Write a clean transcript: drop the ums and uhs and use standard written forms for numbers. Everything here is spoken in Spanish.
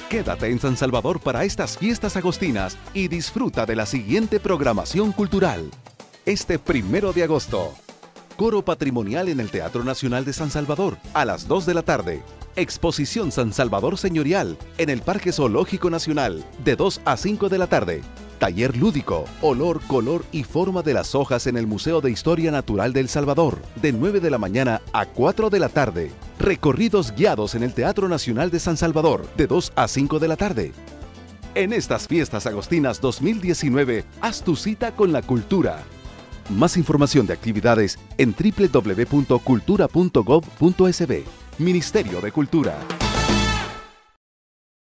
Quédate en San Salvador para estas fiestas agostinas y disfruta de la siguiente programación cultural. Este 1 de agosto, Coro Patrimonial en el Teatro Nacional de San Salvador a las 2 de la tarde. Exposición San Salvador Señorial en el Parque Zoológico Nacional de 2 a 5 de la tarde. Taller lúdico, olor, color y forma de las hojas en el Museo de Historia Natural de El Salvador, de 9 de la mañana a 4 de la tarde. Recorridos guiados en el Teatro Nacional de San Salvador, de 2 a 5 de la tarde. En estas fiestas agostinas 2019, haz tu cita con la cultura. Más información de actividades en www.cultura.gov.sb. Ministerio de Cultura.